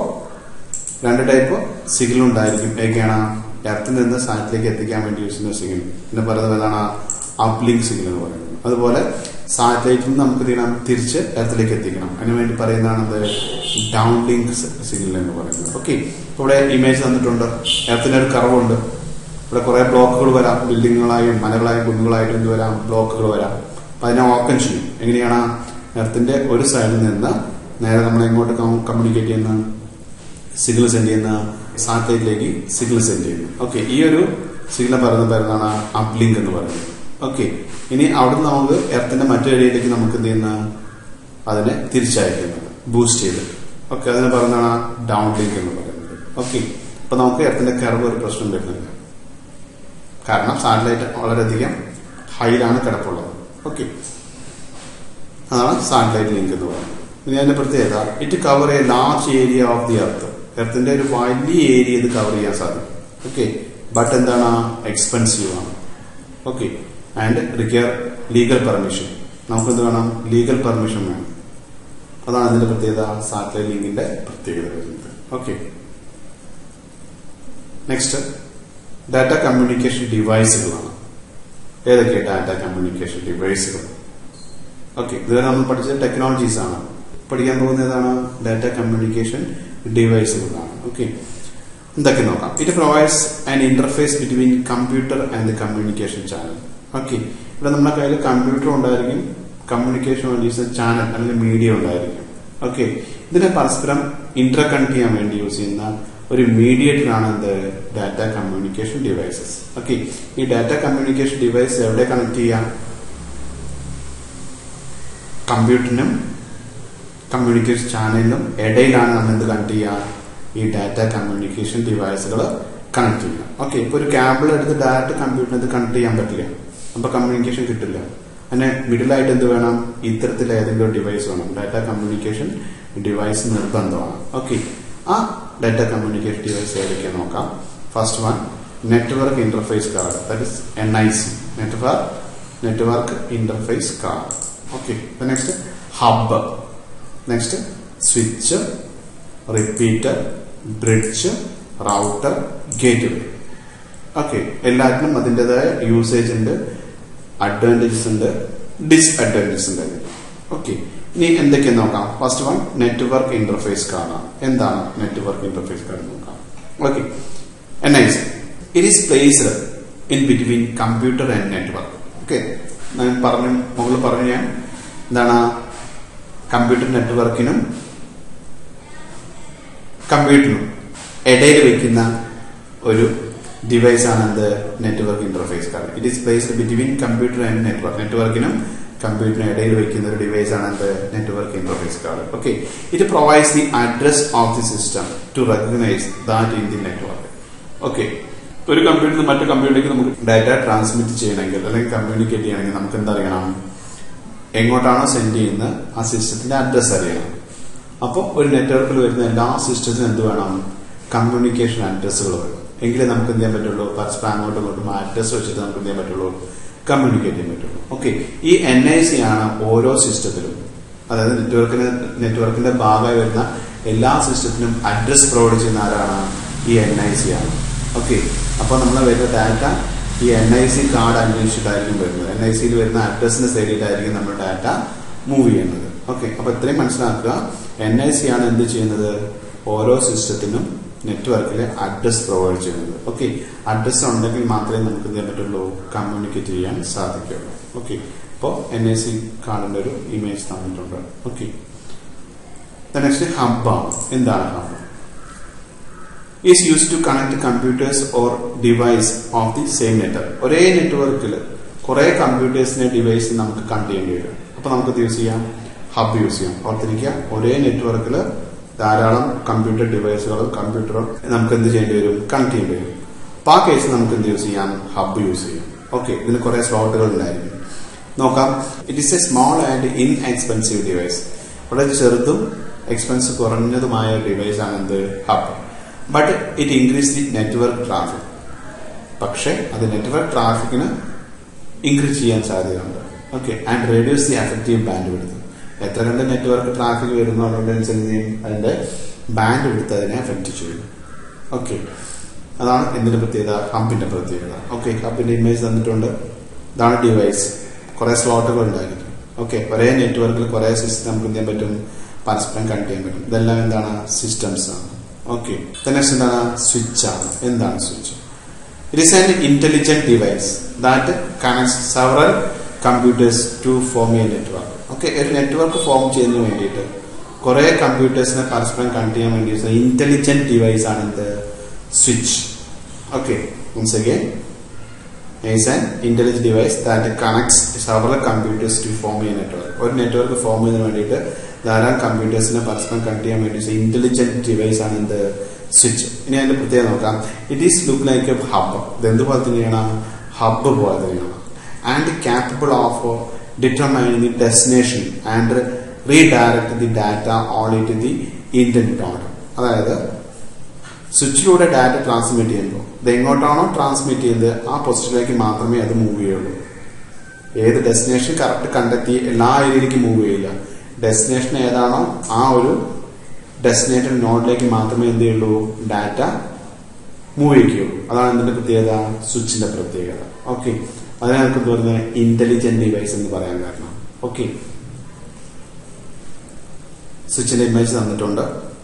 രണ്ട് ടൈപ്പ് സിഗ്നൽ ഉണ്ടായിരിക്കും. ഏതൊക്കെയാണ്, എർത്തിൽ നിന്ന് സാറ്റലൈറ്റിലേക്ക് എത്തിക്കാൻ വേണ്ടി യൂസ് ചെയ്യുന്ന സിഗ്നൽ, പിന്നെ പറയുന്നത് ഏതാണ്, അപ്പ് ലിങ്ക് സിഗ്നൽ എന്ന് പറയുന്നത്. അതുപോലെ സാറ്റലൈറ്റിൽ നിന്ന് നമുക്ക് ചെയ്യണം, തിരിച്ച് എർത്തിലേക്ക് എത്തിക്കണം. അതിനുവേണ്ടി പറയുന്നതാണ് ഡൗൺ ലിങ്ക് സിഗ്നൽ എന്ന് പറയുന്നത്. ഓക്കെ, ഇവിടെ ഇമേജ് തന്നിട്ടുണ്ട്. എർത്തിന്റെ ഒരു കർവുണ്ട്. ഇവിടെ കുറെ ബ്ലോക്കുകൾ വരാം, ബിൽഡിങ്ങുകളായും മലകളായും കുന്നുകളായിട്ടും എന്ത് വരാം, ബ്ലോക്കുകൾ വരാം. അപ്പൊ അതിനെ ഓപ്പൺ ചെയ്യും. എങ്ങനെയാണ്, എർത്തിന്റെ ഒരു സൈഡിൽ നിന്ന് നേരെ നമ്മൾ എങ്ങോട്ട് കമ്മ്യൂണിക്കേറ്റ് ചെയ്യുന്ന, സിഗ്നൽ സെൻഡ് ചെയ്യുന്ന സാറ്റലൈറ്റിലേക്ക് സിഗ്നൽ സെൻഡ് ചെയ്യുന്നു. ഓക്കെ, ഈ ഒരു സിഗ്നൽ പറയുന്ന പേരാണ് അപ്പ് ലിങ്ക് എന്ന് പറയുന്നത്. ഓക്കെ, ഇനി അവിടുന്ന് നമുക്ക് എർത്തിന്റെ മറ്റൊരു ഏരിയയിലേക്ക് നമുക്ക് എന്ത് ചെയ്യുന്ന, അതിനെ തിരിച്ചയക്കുന്നത് ബൂസ്റ്റ് ചെയ്ത്. ഓക്കെ, അതിനെ പറയുന്നതാണ് ഡൗൺ ലിങ്ക് എന്ന് പറയുന്നത്. ഓക്കെ, അപ്പൊ നമുക്ക് എർത്തിന്റെ കർവ് ഒരു പ്രശ്നം വരുന്നില്ല, കാരണം സാറ്റലൈറ്റ് വളരെയധികം ഹൈയിലാണ് കിടപ്പുള്ളത്. ഓക്കെ, അതാണ് സാറ്റലൈറ്റ് ലിങ്ക് എന്ന് പറയുന്നത്. ഇനി അതിന്റെ പ്രത്യേകത, it cover a large area of the earth. എർത്തിന്റെ ഒരു വലിയ ഏരിയ ഇത് കവർ ചെയ്യാൻ സാധിക്കും. ഓക്കെ, ബട്ട് എന്താണ്, എക്സ്പെൻസീവ് ആണ്. Okay, and require legal permission. നമുക്ക് എന്ത് വേണം, ലീഗൽ പെർമിഷൻ വേണം. അതാണ് അതിന്റെ പ്രത്യേകത, സാറ്റലൈറ്റ് ലിങ്കിന്റെ പ്രത്യേകത വരുന്നത്. ഓക്കെ, നെക്സ്റ്റ് ഡാറ്റ കമ്മ്യൂണിക്കേഷൻ ഡിവൈസുകളാണ്. ഏതൊക്കെ ഡാറ്റ കമ്മ്യൂണിക്കേഷൻ ഡിവൈസുകൾ? ഓക്കെ, ഇതുവരെ നമ്മൾ പഠിച്ചത് ടെക്നോളജീസ് ആണ്. പഠിക്കാൻ പോകുന്ന ഏതാണ്, ഡാറ്റ കമ്മ്യൂണിക്കേഷൻ ഡിവൈസുകളാണ്. ഓക്കെ, എന്തൊക്കെ നോക്കാം. It provides an interface between computer and communication channel. Okay, ഇവിടെ നമ്മുടെ കയ്യിൽ കമ്പ്യൂട്ടർ ഉണ്ടായിരിക്കും, കമ്മ്യൂണിക്കേഷൻ വേണ്ടി ചാനൽ അല്ലെങ്കിൽ മീഡിയ ഉണ്ടായിരിക്കും. ഓക്കെ, ഇതിനെ പരസ്പരം ഇന്റർകണക്ട് ചെയ്യാൻ വേണ്ടി യൂസ് ചെയ്യുന്ന ഒരു മീഡിയേറ്റർ ആണ് എന്ത്, ഡാറ്റ കമ്മ്യൂണിക്കേഷൻ ഡിവൈസസ്. ഓക്കെ, ഈ ഡാറ്റ കമ്മ്യൂണിക്കേഷൻ ഡിവൈസ് എവിടെ കണക്ട് ചെയ്യാം, കമ്പ്യൂട്ടറിനും കമ്മ്യൂണിക്കേഷൻ ചാനലിനും ഇടയിലാണ് നമ്മൾ എന്ത് കണക്ട് ചെയ്യുക, ഈ ഡാറ്റ കമ്മ്യൂണിക്കേഷൻ ഡിവൈസുകൾ കണക്ട് ചെയ്യുക. ഓക്കെ, ഇപ്പൊ ഒരു കേബിൾ എടുത്ത് ഡയറക്റ്റ് കമ്പ്യൂട്ടറിന് ഇത് കണക്ട് ചെയ്യാൻ പറ്റില്ല, അപ്പൊ കമ്മ്യൂണിക്കേഷൻ കിട്ടില്ല. അതിന് മിഡിലായിട്ട് എന്ത് വേണം, ഇത്തരത്തിൽ ഏതെങ്കിലും ഡിവൈസ് വേണം. ഡാറ്റ കമ്മ്യൂണിക്കേഷൻ ഡിവൈസ് നിർബന്ധമാണ്. ഓക്കെ, ആ ഡാറ്റ കമ്മ്യൂണിക്കേഷൻ ഡിവൈസ് ഏതൊക്കെ നോക്കാം. First one, network interface card, that is NIC, network interface card. Okay, next hub, next switch, repeater, bridge, router, gateway. Okay, എല്ലാത്തിനും അതിൻ്റെതായ യൂസേജ് ഉണ്ട്, അഡ്വാൻറ്റേജസ് ഉണ്ട്, disadvantages ഉണ്ട്. Okay, ഇനി എന്തൊക്കെയാണ് നോക്കാം. ഫസ്റ്റ് വൺ, നെറ്റ്വർക്ക് ഇന്റർഫേസ് കാർഡാണ്. എന്താണ് നെറ്റ്വർക്ക് ഇന്റർഫേസ് കാർഡ് നോക്കാം. Okay, NIC, it is placed in between computer and network. Okay, ഞാൻ മുകളിൽ പറഞ്ഞു ഞാൻ എന്താണ്, കമ്പ്യൂട്ടർ നെറ്റ്വർക്കിനും കമ്പ്യൂട്ടറിനും ഇടയിൽ വെക്കുന്ന ഒരു ഡിവൈസ് ആണ് എന്ത്, network interface card. It is placed between computer and network. നെറ്റ്വർക്കിനും കമ്പ്യൂട്ടറിനും ഇടയിൽ വെക്കുന്ന ഒരു ഡിവൈസ് ആണ് എന്ത്, network interface card. Okay, it provides the address of the system to recognise that in the network. Okay, ഒരു കമ്പ്യൂട്ടറിൽ നിന്ന് മറ്റു കമ്പ്യൂട്ടറിലേക്ക് നമുക്ക് ഡാറ്റ ട്രാൻസ്മിറ്റ് ചെയ്യണമെങ്കിൽ അല്ലെങ്കിൽ കമ്മ്യൂണിക്കേറ്റ് ചെയ്യണമെങ്കിൽ നമുക്ക് എന്തറിയണം, എങ്ങോട്ടാണോ സെൻഡ് ചെയ്യുന്നത് ആ സിസ്റ്റത്തിന്റെ അഡ്രസ് അറിയണം. അപ്പോൾ ഒരു നെറ്റ്വർക്കിൽ വരുന്ന എല്ലാ സിസ്റ്റത്തിനും എന്ത് വേണം, കമ്മ്യൂണിക്കേഷൻ അഡ്രസ്സുകൾ വേണം. എങ്കിലേ നമുക്ക് എന്ത് ചെയ്യാൻ പറ്റുള്ളൂ, പരസ്പരം അങ്ങോട്ടും ഇങ്ങോട്ടും അഡ്രസ് വെച്ചിട്ട് നമുക്ക് എന്ത് ചെയ്യാൻ പറ്റുള്ളൂ, കമ്മ്യൂണിക്കേറ്റ് ചെയ്യാൻ പറ്റുള്ളൂ. ഓക്കെ, ഈ NIC ആണ് ഓരോ സിസ്റ്റത്തിലും, അതായത് നെറ്റ്വർക്കിന്റെ ഭാഗമായി വരുന്ന എല്ലാ സിസ്റ്റത്തിനും അഡ്രസ് പ്രൊവൈഡ് ചെയ്യുന്ന ആരാണ്, ഈ NIC ആണ്. ഓക്കെ, അപ്പൊ നമ്മൾ വരുന്ന ഡാറ്റ ഈ NIC കാർഡ് അന്വേഷിച്ചിട്ടായിരിക്കും വരുന്നത്. NICയിൽ വരുന്ന അഡ്രസ്സിന് സൈഡിലായിരിക്കും നമ്മൾ ഡാറ്റ മൂവ് ചെയ്യുന്നത്. ഓക്കെ, അപ്പൊ ഇത്രയും മനസ്സിലാക്കുക. NIC ആണ് എന്ത് ചെയ്യുന്നത്, ഓരോ സിസ്റ്റത്തിനും നെറ്റ്വർക്കിലെ അഡ്രസ് പ്രൊവൈഡ് ചെയ്യുന്നത്. ഓക്കെ, അഡ്രസ് ഉണ്ടെങ്കിൽ മാത്രമേ നമുക്ക് എന്ത് ചെയ്യാൻ പറ്റുള്ളൂ, കമ്മ്യൂണിക്കേറ്റ് ചെയ്യാൻ സാധിക്കുള്ളൂ. ഓക്കെ, അപ്പോൾ NIC കാർഡിന്റെ ഒരു ഇമേജ് തന്നിട്ടുണ്ട്. ഓക്കെ, നെക്സ്റ്റ് ഹബ്ബാണ്. എന്താണ് hub? is used to connect computers or device of the same network. ഒരേ നെറ്റ്വർക്കിൽ കുറെ കമ്പ്യൂട്ടേഴ്സിനെ ഡിവൈസ് നമുക്ക് കണക്ട് ചെയ്യേണ്ടി വരും. അപ്പൊ നമുക്ക് യൂസ് ചെയ്യാം, ഹബ് യൂസ് ചെയ്യാം. ഓർത്തിരിക്കുക, ഒരേ നെറ്റ്വർക്കിൽ ധാരാളം കമ്പ്യൂട്ടർ ഡിവൈസുകളും കമ്പ്യൂട്ടറും നമുക്ക് എന്ത് ചെയ്യേണ്ടി വരും, കണക്ട് ചെയ്യേണ്ടി വരും. അപ്പൊ ആ കേസ് നമുക്ക് എന്ത് യൂസ് ചെയ്യാം, ഹബ് യൂസ് ചെയ്യാം. ഓക്കെ, ഇതിന് കുറെ സ്ലോട്ടുകൾ ഉണ്ടായിരിക്കും. നോക്കാം. It is a small and inexpensive device. വളരെ ചെറുതും എക്സ്പെൻസ് കുറഞ്ഞതുമായ ഡിവൈസ് ആണ് എന്ത്, hub. But it increase the network traffic. പക്ഷെ അത് നെറ്റ്വർക്ക് ട്രാഫിക്കിന് ഇൻക്രീസ് ചെയ്യാൻ സാധ്യതയുണ്ട്. Okay, and reduce the effective bandwidth. എത്ര കണ്ട് നെറ്റ്വർക്ക് ട്രാഫിക് വരുന്നു അതനുസരിച്ച് അതിന്റെ ബാൻഡ് വിഡ്ത്ത് അതിനെ എഫക്ട് ചെയ്യും. ഓക്കെ, അതാണ് എന്തിന്റെ പ്രത്യേകത, ഹബിന്റെ പ്രത്യേകത. ഓക്കെ, ഹബിന്റെ ഇമേജ് തന്നിട്ടുണ്ട്. ഇതാണ് ഡിവൈസ്. കുറെ സ്ലോട്ടുകൾ ഉണ്ടായിരിക്കും. ഓക്കെ, ഒരേ നെറ്റ്വർക്കിൽ കുറെ സിസ്റ്റം നമുക്ക് എന്ത് ചെയ്യാൻ പറ്റും, പരസ്പരം കണക്ട് ചെയ്യാൻ പറ്റും. ഇതെല്ലാം എന്താണ്, സിസ്റ്റംസ് ആണ്. ഓക്കെ, നെക്സ്റ്റ് എന്താണ്, സ്വിച്ച് ആണ്. എന്താണ് switch? It is an intelligent device that connects several computers to form a network. Okay, ഒരു നെറ്റ്വർക്ക് ഫോം ചെയ്യുന്നതിന് വേണ്ടിയിട്ട് കുറെ കമ്പ്യൂട്ടേഴ്സിനെ പരസ്പരം കണക്ട് ചെയ്യാൻ വേണ്ടി ഇന്റലിജന്റ് ഡിവൈസ് ആണ് എന്ത്, switch. Okay, once again, is an intelligent device that connects several computers to form a network. ഒരു നെറ്റ്വർക്ക് ഫോം ചെയ്യുന്നതിന് വേണ്ടിയിട്ട് ധാരാളം കമ്പ്യൂട്ടേഴ്സിനെ പരസ്പരം കണക്ട് ചെയ്യാൻ വേണ്ടി ഇന്റലിജന്റ് ഡിവൈസ് ആണ് എന്ത്, സ്വിച്ച്. ഇനി അതിന്റെ പ്രത്യേകത നോക്കാം. It is look like a hub. ഇത് എന്തുപോലെ തന്നെയാണ്? ഹബ് പോലെ തന്നെയാണ്. And capable of determining the destination and redirect the data only to the intended order. അതായത് സ്വിച്ചിലൂടെ ഡാറ്റ ട്രാൻസ്മിറ്റ് ചെയ്യുമ്പോൾ ഇത് എങ്ങോട്ടാണോ ട്രാൻസ്മിറ്റ് ചെയ്ത് ആ പൊസിഷനിലേക്ക് മാത്രമേ അത് മൂവ് ചെയ്യുള്ളൂ. ഏത് ഡെസ്റ്റിനേഷൻ കറക്റ്റ് കണ്ടെത്തി എല്ലാ ഏരിയയിലേക്കും മൂവ് ചെയ്യില്ല. ഡെസ്റ്റിനേഷൻ ഏതാണോ ആ ഒരു ഡെസ്റ്റിനേറ്റഡ് നോഡിലേക്ക് മാത്രമേ എന്ത് ചെയ്യുള്ളൂ? ഡാറ്റ മൂവ് ചെയ്യിക്കുള്ളൂ. അതാണ് ഇതിന്റെ പ്രത്യേകത, സ്വിച്ചിന്റെ പ്രത്യേകത. ഓക്കെ, അതിനെ നമുക്ക് പറയുന്നത് ഇന്റലിജന്റ് ഡിവൈസ് എന്ന് പറയാൻ കാരണം. ഓക്കെ, സ്വിച്ചിന്റെ ഇമേജ് തന്നിട്ടുണ്ട്.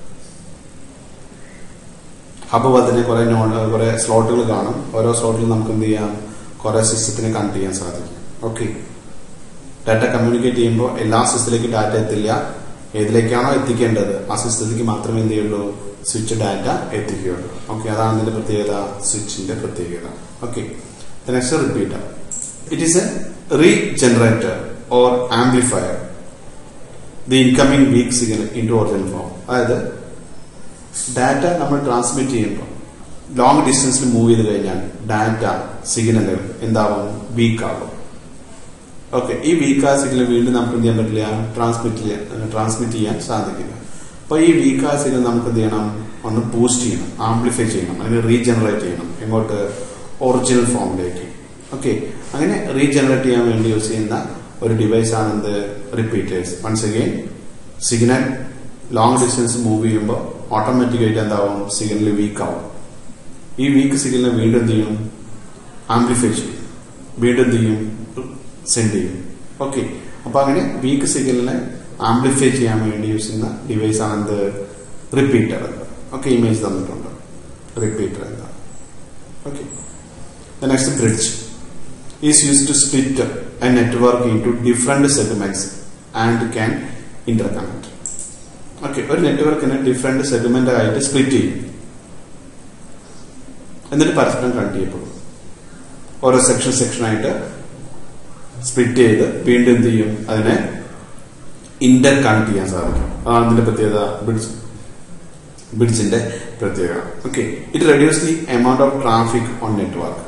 ഹബ് പോലെ തന്നെ കുറെ സ്ലോട്ടുകൾ കാണും. ഓരോ സ്ലോട്ടിലും നമുക്ക് എന്ത് ചെയ്യാം? കുറെ സിസ്റ്റത്തിനെ കണക്ട് ചെയ്യാൻ സാധിക്കും. ഓക്കെ, ഡാറ്റ കമ്മ്യൂണിക്കേറ്റ് ചെയ്യുമ്പോൾ എല്ലാ സിസ്റ്റത്തിലേക്കും ഡാറ്റ എത്തില്ല. ഏതിലേക്കാണോ എത്തിക്കേണ്ടത് ആ സിസ്റ്റത്തിലേക്ക് മാത്രമേ എന്ത് ചെയ്യുള്ളൂ? Switch data എത്തിക്കുകയുള്ളൂ. ഓക്കെ, അതാണ് ഇതിന്റെ പ്രത്യേകത, സ്വിച്ചിന്റെ പ്രത്യേകത. Okay, next repeater. It is a regenerator or amplifier the incoming weak signal into original form. അതായത് ഡാറ്റ നമ്മൾ ട്രാൻസ്മിറ്റ് ചെയ്യുമ്പോൾ ലോങ് ഡിസ്റ്റൻസിൽ മൂവ് ചെയ്ത് കഴിഞ്ഞാൽ ഡാറ്റ സിഗ്നൽ എന്താവും? വീക്ക് ആകും. ഓക്കെ, ഈ വീക്കായ സിഗ്നൽ വീണ്ടും നമുക്ക് എന്ത് ചെയ്യാൻ പറ്റില്ല? ട്രാൻസ്മിറ്റ് ചെയ്യാൻ സാധിക്കില്ല. അപ്പൊ ഈ വീക്കായ സിഗ്നൽ നമുക്ക് എന്ത് ചെയ്യണം? ഒന്ന് ബൂസ്റ്റ് ചെയ്യണം, ആംപ്ലിഫൈ ചെയ്യണം, അതിനെ റീജനറേറ്റ് ചെയ്യണം. എങ്ങോട്ട്? ഒറിജിനൽ ഫോമിലേക്ക്. ഓക്കെ, അങ്ങനെ റീജനറേറ്റ് ചെയ്യാൻ വേണ്ടി യൂസ് ചെയ്യുന്ന ഒരു ഡിവൈസ് ആണ് എന്ത്? Repeaters. Once again signal long distance move ചെയ്യുമ്പോൾ ഓട്ടോമാറ്റിക്കായിട്ട് എന്താവും? സിഗ്നൽ വീക്ക് ആവും. ഈ വീക്ക് സിഗ്നലിനെ വീണ്ടും എന്ത് ചെയ്യും? ആംപ്ലിഫൈ ചെയ്യും, വീണ്ടും എന്ത് ചെയ്യും? സെൻഡ് ചെയ്യും. ഓക്കെ, അപ്പൊ അങ്ങനെ വീക്ക് സിഗ്നലിനെ ആംപ്ലിഫൈ ചെയ്യാൻ വേണ്ടി യൂസ് ചെയ്യുന്ന ഡിവൈസ് ആണ് എന്ത്? റിപ്പീറ്റർ. ഓക്കെ, ഇമേജ് തന്നിട്ടുണ്ട് റിപ്പീറ്റർ എന്താ. Okay, next bridge is used to split a network into different segments and can interconnect. Okay, ഒരു നെറ്റ്വർക്കിനെ ഡിഫറെന്റ് സെഗ്മെന്റ് ആയിട്ട് സ്പ്ലിറ്റ് ചെയ്യും, എന്നിട്ട് പരസ്പരം കണക്ട് ചെയ്യപ്പെടും. ഓരോ സെക്ഷൻ ആയിട്ട് സ്പ്ലിറ്റ് ചെയ്ത് വീണ്ടും എന്ത് ചെയ്യും? അതിനെ ഇന്റർ കണക്ട് ചെയ്യാൻ സാധിക്കും. അതാണ് ഇതിന്റെ പ്രത്യേകത, ബ്രിഡ്ജിന്റെ പ്രത്യേകത. Okay, it reduce the amount of traffic on network.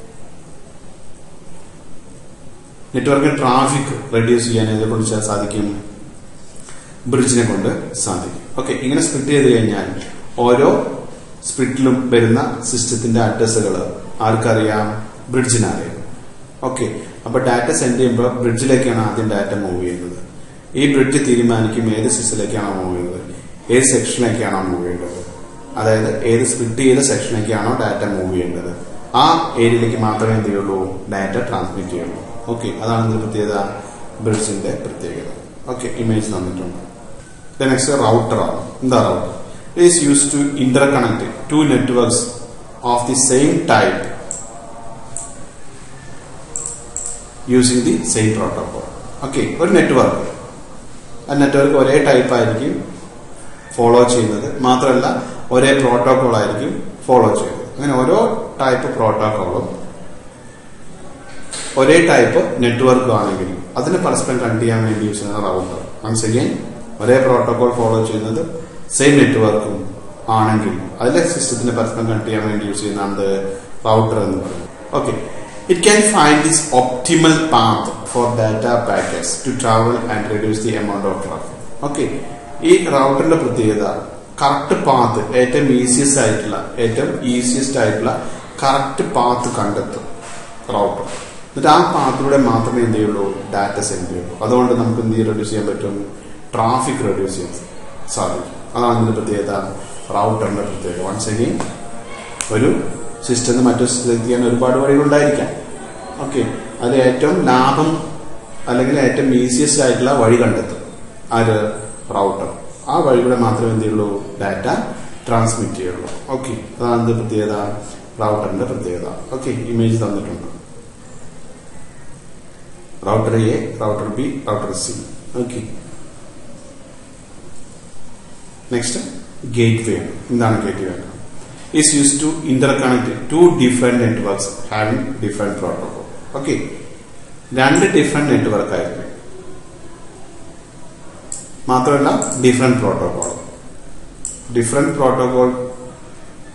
നെറ്റ്വർക്കിൽ ട്രാഫിക് റെഡ്യൂസ് ചെയ്യാൻ ഇതിനെ കൊണ്ട് സാധിക്കും? ബ്രിഡ്ജിനെ കൊണ്ട് സാധിക്കും. ഓക്കെ, ഇങ്ങനെ സ്പ്ലിറ്റ് ചെയ്ത് കഴിഞ്ഞാൽ ഓരോ സ്പ്ലിറ്റിലും വരുന്ന സിസ്റ്റത്തിന്റെ അഡ്രസ്സുകൾ ആർക്കറിയാം? ബ്രിഡ്ജിനറിയാം. ഓക്കെ, അപ്പൊ ഡാറ്റ സെൻഡ് ചെയ്യുമ്പോൾ ബ്രിഡ്ജിലേക്കാണ് ആദ്യം ഡാറ്റ മൂവ് ചെയ്യുന്നത്. ഈ ബ്രിഡ്ജ് തീരുമാനിക്കും ഏത് സിസ്റ്റത്തിലേക്കാണോ മൂവ് ചെയ്യുന്നത്, ഏത് സെക്ഷനിലേക്കാണോ മൂവ് ചെയ്യേണ്ടത്. അതായത് ഏത് സ്പ്ലിറ്റ് ചെയ്ത സെക്ഷനിലേക്കാണോ ഡാറ്റ മൂവ് ചെയ്യേണ്ടത് ആ ഏരിയയിലേക്ക് മാത്രമേ എന്ത് ചെയ്യുള്ളൂ? ഡാറ്റ ട്രാൻസ്മിറ്റ് ചെയ്യുള്ളൂ. ഓക്കെ, അതാണ് ഇതിന്റെ പ്രത്യേകത, ബ്രിഡ്ജിന്റെ പ്രത്യേകത. ഓക്കെ, ഇമേജ് തന്നിട്ടുണ്ട്. നെക്സ്റ്റ് റൗട്ടർ ആണ്. എന്താ router? It is used to interconnect two networks of the same type using the same protocol. Okay, ഒരു നെറ്റ്വർക്ക്, ആ നെറ്റ്വർക്ക് ഒരേ ടൈപ്പ് ആയിരിക്കും ഫോളോ ചെയ്യുന്നത്, മാത്രമല്ല ഒരേ പ്രോട്ടോകോൾ ആയിരിക്കും ഫോളോ ചെയ്യുന്നത്. അങ്ങനെ ഓരോ ടൈപ്പ് പ്രോട്ടോകോളും ഒരേ ടൈപ്പ് നെറ്റ്വർക്കും ആണെങ്കിലും അതിനെ പരസ്പരം കണക്ട് ചെയ്യാൻ വേണ്ടി യൂസ് ചെയ്യുന്ന റൗട്ടർ. വൺസ് അഗെയിൻ ഒരേ പ്രോട്ടോകോൾ ഫോളോ ചെയ്യുന്നത് സെയിം നെറ്റ്വർക്കും ആണെങ്കിൽ അതിലെ സിസ്റ്റത്തിനെ പരസ്പരം കണക്ട് ചെയ്യാൻ വേണ്ടി യൂസ് ചെയ്യുന്നത് റൗട്ടർ എന്ന് പറയുന്നത്. Okay, it can find this optimal path for data packets to travel and reduce the amount of traffic. Okay, ഈ റൗട്ടറിന്റെ പ്രത്യേകത കറക്റ്റ് പാത്ത്, ഏറ്റവും ഈസിയസ്റ്റ് ആയിട്ടുള്ള കറക്റ്റ് പാത്ത് കണ്ടെത്തും റൗട്ടർ. എന്നിട്ട് ആ പാത്തിലൂടെ മാത്രമേ എന്ത് ചെയ്യുള്ളൂ? ഡാറ്റ സെൻഡ് ചെയ്യുള്ളൂ. അതുകൊണ്ട് നമുക്ക് എന്ത് റെഡ്യൂസ് ചെയ്യാൻ പറ്റും? ട്രാഫിക് റെഡ്യൂസ് ചെയ്യാൻ സാധിക്കും. അതാണ് ഇതിന്റെ പ്രത്യേകത, റൗട്ടറിന്റെ പ്രത്യേകത. വൺസ് അഗെയിൻ ഒരു സിസ്റ്റം മറ്റൊരു സിസ്റ്റത്തിലേക്ക് ചെയ്യാൻ ഒരുപാട് വഴികളുണ്ടായിരിക്കാം. ഓക്കെ, അതിൽ ഏറ്റവും ലാഭം അല്ലെങ്കിൽ ഏറ്റവും ഈസിയസ്റ്റ് ആയിട്ടുള്ള വഴി കണ്ടെത്തും ആര്? റൗട്ടർ. ആ വഴികൂടെ മാത്രമേ എന്ത് ചെയ്യുള്ളൂ? ഡാറ്റ ട്രാൻസ്മിറ്റ് ചെയ്യുള്ളൂ. ഓക്കെ, അതാണ് ഇതിന്റെ പ്രത്യേകത, റൗട്ടറിന്റെ പ്രത്യേകത. ഓക്കെ, ഇമേജ് തന്നിട്ടുണ്ട്. Router A, router B, router C. Okay, next gateway. എന്താണ് gateway? Is used to interconnect two different networks having different protocol. Okay, രണ്ട് ഡിഫറെന്റ് നെറ്റ്വർക്ക് ആയിരിക്കും, മാത്രമല്ല ഡിഫറെന്റ് പ്രോട്ടോകോൾ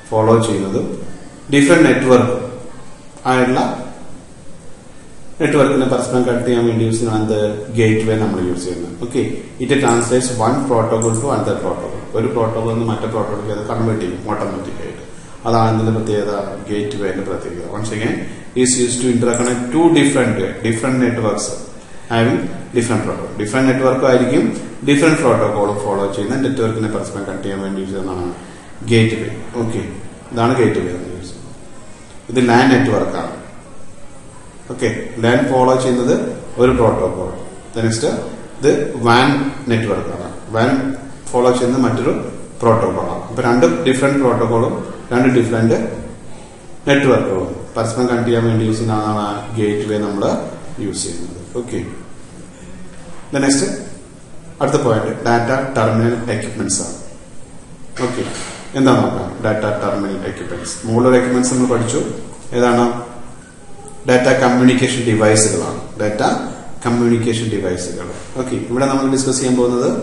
ഫോളോ ചെയ്യുന്നതും ഡിഫറെന്റ് നെറ്റ്വർക്ക് ആയിട്ടുള്ള നെറ്റ്വർക്കിനെ പരസ്പരം cut ചെയ്യാൻ വേണ്ടി യൂസ് ചെയ്യുന്നത് ഗേറ്റ് വേ നമ്മൾ യൂസ് ചെയ്യുന്നത്. Okay, it translates one protocol to another protocol. ഒരു പ്രോട്ടോകോൾ നിന്ന് മറ്റേ പ്രോട്ടോകോളിലേക്ക് അത് കൺവേർട്ട് ചെയ്യും ഓട്ടോമാറ്റിക് ആയിട്ട്. അതാണ് ഇതിന്റെ പ്രത്യേകത, ഗേറ്റ് വേന്റെ പ്രത്യേകത. Once again is use to interconnect two different networks having different protocol. Different network ആയിരിക്കും ഡിഫറെന്റ് പ്രോട്ടോകോൾ ഫോളോ ചെയ്യുന്ന നെറ്റ്വർക്കിനെ പരസ്പരം കട്ട് ചെയ്യാൻ വേണ്ടി യൂസ് ചെയ്യുന്നതാണ് ഗേറ്റ് വേ. ഓക്കെ, ഇതാണ് ഗേറ്റ് വേ എന്ന് യൂസ് ചെയ്യുന്നത്. ഇത് ലാൻ നെറ്റ്വർക്കാണ്. ഓക്കെ, ലാൻ ഫോളോ ചെയ്യുന്നത് ഒരു പ്രോട്ടോകോൾ. നെക്സ്റ്റ് ഇത് വാൻ നെറ്റ്വർക്കാണ്. വാൻ ഫോളോ ചെയ്യുന്നത് മറ്റൊരു പ്രോട്ടോകോളാണ്. അപ്പൊ രണ്ട് ഡിഫറെന്റ് പ്രോട്ടോകോളും രണ്ട് ഡിഫറെന്റ് നെറ്റ്വർക്കുകളും പരസ്പരം കണക്ട് ചെയ്യാൻ വേണ്ടി യൂസ് ചെയ്യുന്നതാണ് ഗേറ്റ് വേ നമ്മൾ യൂസ് ചെയ്യുന്നത്. ഓക്കെ, നെക്സ്റ്റ് അടുത്ത പോയിന്റ് ഡാറ്റ ടെർമിനൽ എക്യുപ്മെന്റ്സ് ആണ്. ഓക്കെ, എന്താ നോക്കാം. ഡാറ്റ ടെർമിനൽ എക്യുപ്മെന്റ്സ്, മുകളിലൊരു എക്യുപ്മെന്റ്സ് നമ്മൾ പഠിച്ചു. ഏതാണ്? ഡാറ്റ കമ്മ്യൂണിക്കേഷൻ ഡിവൈസുകളാണ്. ഡാറ്റ കമ്മ്യൂണിക്കേഷൻ ഡിവൈസുകൾ. ഓക്കെ, ഇവിടെ നമ്മൾ ഡിസ്കസ് ചെയ്യാൻ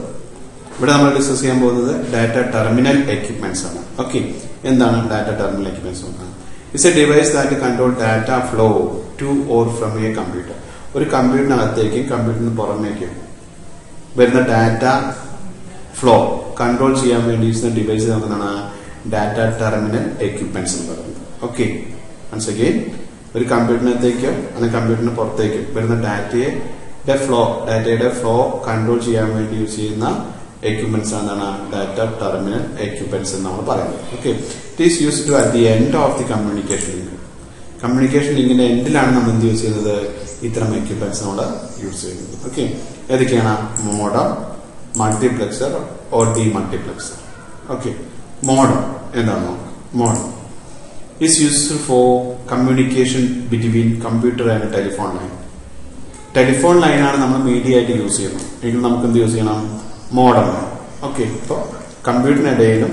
പോകുന്നത് ഡാറ്റ ടെർമിനൽ എക്യുപ്മെന്റ്സ് ആണ്. ഓക്കെ, എന്താണ് data terminal equipments? It's a device that control data flow to or from a computer. ഒരു കമ്പ്യൂട്ടറിനകത്തേക്കും കമ്പ്യൂട്ടറിന് പുറമേക്കും വരുന്ന ഡാറ്റ ഫ്ലോ കൺട്രോൾ ചെയ്യാൻ വേണ്ടി യൂസ് ഡിവൈസ് നമുക്കെന്താണ് ഡാറ്റ ടെർമിനൽ എക്യുപ്മെന്റ്സ് എന്ന് പറയുന്നത്. ഓക്കെ, വൺസ് അഗൈൻ ഒരു കമ്പ്യൂട്ടറിനകത്തേക്കോ അല്ലെങ്കിൽ കമ്പ്യൂട്ടറിന് പുറത്തേക്കോ വരുന്ന ഡാറ്റയുടെ ഫ്ലോ കൺട്രോൾ ചെയ്യാൻ വേണ്ടി യൂസ് ചെയ്യുന്ന എക്യുപ്മെന്റ്സ് ആണ് ഡാറ്റ ടെർമിനൽ എക്യുപ്മെന്റ്സ് എന്ന് നമ്മൾ പറയുന്നത്. Okay, it is use to at the end of the communication link. Communication ലിങ്കിന്റെ എൻഡിലാണ് നമ്മൾ എന്ത് യൂസ് ചെയ്യുന്നത്? ഇത്തരം എക്യുപ്മെന്റ്സ് നമ്മൾ യൂസ് ചെയ്യുന്നത്. ഓക്കെ, ഏതൊക്കെയാണ്? Modem, multiplexer or demultiplexer. Okay, modem എന്താണോ? Modem is useful for communication between computer and telephone line. Telephone ലൈനാണ് നമ്മൾ മീഡിയ ആയിട്ട് യൂസ് ചെയ്യുന്നത്. എങ്കിൽ നമുക്ക് എന്ത് യൂസ് ചെയ്യണം? മോഡം വേണം. ഓക്കെ, ഇപ്പോൾ കമ്പ്യൂട്ടറിനിടയിലും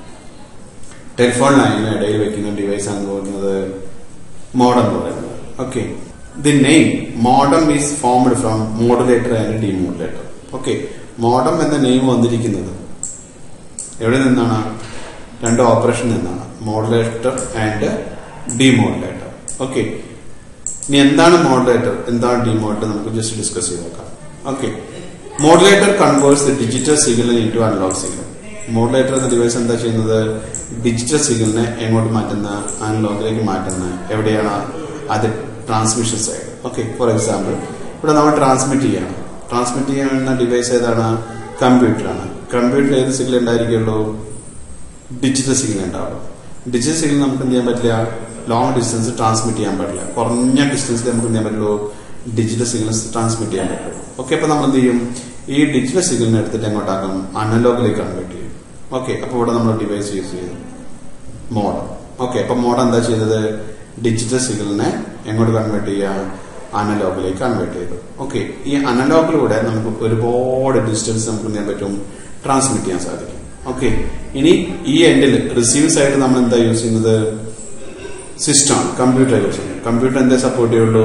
ടെലിഫോൺ ലൈനിനും ഇടയിൽ വെക്കുന്ന ഡിവൈസ് ആണ് പറയുന്നത് മോഡം എന്ന് പറയുന്നത്. Okay, the name modem is formed from modulator and demodulator. Okay, modem എന്ന നെയിം വന്നിരിക്കുന്നത് എവിടെ നിന്നാണ്? രണ്ട് ഓപ്പറേഷൻ നിന്നാണ്, മോഡുലേറ്റർ ആൻഡ് ഡിമോഡുലേറ്റർ. ഓക്കെ, ഇനി എന്താണ് മോഡുലേറ്റർ, എന്താണ് ഡിമോഡുലേറ്റർ നമുക്ക് ജസ്റ്റ് ഡിസ്കസ് ചെയ്ത് നോക്കാം. Okay, modulator converts the digital signal into analog signal. Modulator എന്ന ഡിവൈസ് എന്താ ചെയ്യുന്നത്? ഡിജിറ്റൽ സിഗ്നലിനെ എങ്ങോട്ട് മാറ്റുന്ന? അനലോഗിലേക്ക് മാറ്റുന്ന. എവിടെയാണ്? അത് transmission side. Okay, for example ഇവിടെ നമ്മൾ ട്രാൻസ്മിറ്റ് ചെയ്യുന്ന ഡിവൈസ് ഏതാണ്? കമ്പ്യൂട്ടറാണ്. കമ്പ്യൂട്ടറിൽ ഏത് സിഗ്നൽ ഉണ്ടായിരിക്കുള്ളൂ? ഡിജിറ്റൽ സിഗ്നൽ ഉണ്ടാവും. ഡിജിറ്റൽ സിഗ്നൽ നമുക്ക് എന്ത് ചെയ്യാൻ പറ്റില്ല? ലോങ് ഡിസ്റ്റൻസ് ട്രാൻസ്മിറ്റ് ചെയ്യാൻ പറ്റില്ല. കുറഞ്ഞ ഡിസ്റ്റൻസിൽ നമുക്ക് എന്ത് ചെയ്യാൻ പറ്റുള്ളൂ? ഡിജിറ്റൽ സിഗ്നൽസ് ട്രാൻസ്മിറ്റ് ചെയ്യാൻ പറ്റുള്ളൂ. ഓക്കെ, അപ്പൊ നമ്മൾ എന്ത് ചെയ്യും? ഈ ഡിജിറ്റൽ സിഗ്നലിനെ എടുത്തിട്ട് എങ്ങോട്ടാക്കും? അനലോഗിലേക്ക് കൺവേർട്ട് ചെയ്യും. ഓക്കെ, അപ്പൊ ഇവിടെ നമ്മൾ ഡിവൈസ് യൂസ് ചെയ്തു മോഡം. ഓക്കെ, അപ്പൊ മോഡം എന്താ ചെയ്തത്? ഡിജിറ്റൽ സിഗ്നലിനെ എങ്ങോട്ട് കൺവേർട്ട് ചെയ്യുക? അനലോഗിലേക്ക് കൺവേർട്ട് ചെയ്തു. ഓക്കെ, ഈ അനലോഗിലൂടെ നമുക്ക് ഒരുപാട് ഡിസ്റ്റൻസ് നമുക്ക് എന്ത് ചെയ്യാൻ പറ്റും? ട്രാൻസ്മിറ്റ് ചെയ്യാൻ സാധിക്കും. ഓക്കെ, ഇനി ഈ എൻഡിൽ റിസീവ് സൈഡ് നമ്മൾ എന്താ യൂസ് ചെയ്യുന്നത്? സിസ്റ്റമാണ്, കമ്പ്യൂട്ടർ യൂസ് ചെയ്യുന്നത്. കമ്പ്യൂട്ടർ എന്താ സപ്പോർട്ട് ചെയ്യുള്ളൂ?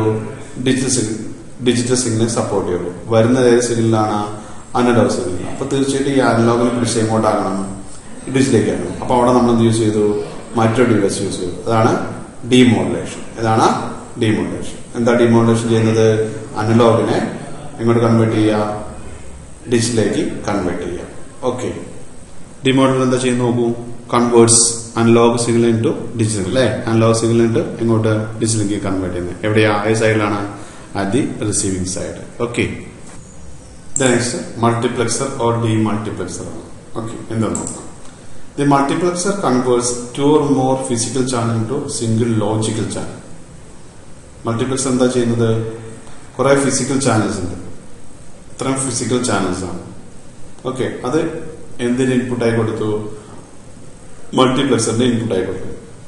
ഡിജിറ്റൽ സിഗ്നൽ സപ്പോർട്ട് ചെയ്യുള്ളൂ. വരുന്നത് ഏത് സിഗ്നലാണ്? Analog signal. അപ്പൊ തീർച്ചയായിട്ടും ഈ അനലോഗിനെ പിടിച്ച് എങ്ങോട്ടാകണം? ഡിജിറ്റലിലേക്ക് ആകണം. അപ്പൊ അവിടെ നമ്മൾ എന്ത് യൂസ് ചെയ്തു? മറ്റൊരു ഡിവൈസ് യൂസ് ചെയ്തു. അതാണ് ഡീമോഡുലേഷൻ. ഇതാണ് ഡീമോഡുലേഷൻ. എന്താ ഡീമോഡുലേഷൻ ചെയ്യുന്നത്? അനലോഗിനെ എങ്ങോട്ട് കൺവേർട്ട് ചെയ്യുക? ഡിജിറ്റലിലേക്ക് കൺവേർട്ട് ചെയ്യുക. ഓക്കെ, ഡീമോഡുലേഷൻ എന്താ ചെയ്യുന്ന നോക്കൂ. Converts analog signal into digital. അല്ലെ, അനലോഗ് സിഗ്നൽ ഇൻടു എങ്ങോട്ട്? ഡിജിറ്റലിലേക്ക് കൺവേർട്ട് ചെയ്യുന്നത്. എവിടെയാ? ഏത് സൈഡിലാണ്? At the receiving side. Okay, next multiplexer or demultiplexer ആണ്. ഓക്കെ, എന്താ നോക്കാം. The multiplexer converts 2 or more physical channel into single logical channel. മൾട്ടിപ്ലക്സർ എന്താ ചെയ്യുന്നത്? കുറെ ഫിസിക്കൽ ചാനൽസ് ഉണ്ട്. ഇത്രയും ഫിസിക്കൽ ചാനൽസ് ആണ്. ഓക്കെ, അത് എന്തിന് ഇൻപുട്ടായി കൊടുത്തു? മൾട്ടിപ്ലക്സറിന്റെ ഇൻപുട്ടായി കൊടുത്തു.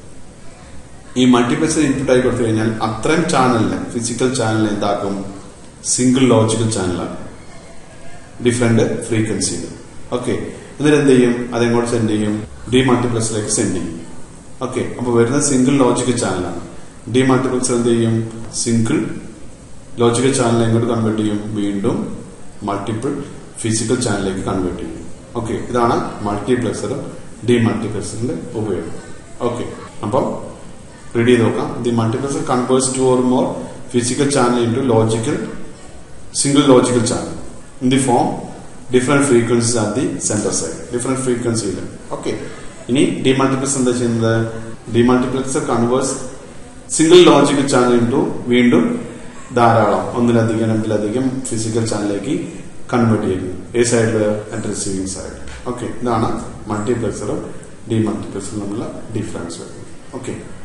ഈ മൾട്ടിപ്ലക്സർ ഇൻപുട്ടായി കൊടുത്തു കഴിഞ്ഞാൽ അത്രയും ചാനലിനെ, ഫിസിക്കൽ ചാനലിനെ എന്താക്കും? സിംഗിൾ ലോജിക്കൽ ചാനലാണ്, ഡിഫറെന്റ് ഫ്രീക്വൻസിയിൽ. ഓക്കെ, എന്നിട്ട് എന്ത് ചെയ്യും? അതെങ്ങോട്ട് സെൻഡ് ചെയ്യും? ഡീമൾട്ടിപ്ലക്സറിലേക്ക് സെൻഡ് ചെയ്യും. ഓക്കെ, അപ്പൊ വരുന്നത് സിംഗിൾ ലോജിക്കൽ ചാനലാണ്. ഡീമൾട്ടിപ്ലക്സർ എന്ത് ചെയ്യും? സിംഗിൾ ലോജിക്കൽ ചാനൽ എങ്ങോട്ട് കൺവേർട്ട് ചെയ്യും? വീണ്ടും മൾട്ടിപ്പിൾ ഫിസിക്കൽ ചാനലിലേക്ക് കൺവേർട്ട് ചെയ്യും. ഓക്കെ, ഇതാണ് മൾട്ടിപ്ലക്സറും ഡീമൾട്ടിപ്ലക്സറിന്റെ ഉപയോഗം. ഓക്കെ, അപ്പം റീഡ് ചെയ്ത് നോക്കാം. The multiplexer converts 2 or more physical channel into single logical channel in the form different frequencies at the center side. Different frequency. Okay. ഇനി demultiplexer എന്താ ചെയ്യുന്നത്? Demultiplexer converts single logical channel into വീണ്ടും ധാരാളം ഒന്നിലധികം രണ്ടിലധികം physical ചാനലിലേക്ക് convert ചെയ്യുന്നു. ഏ സൈഡില് ആൻഡ് റിസീവിംഗ് സൈഡ്. ഓക്കെ, ഇതാണ് മൾട്ടിപ്ലക്സറും ഡിമൾട്ടിപ്ലക്സറും തമ്മിലുള്ള ഡിഫറൻസ്. ഓക്കെ.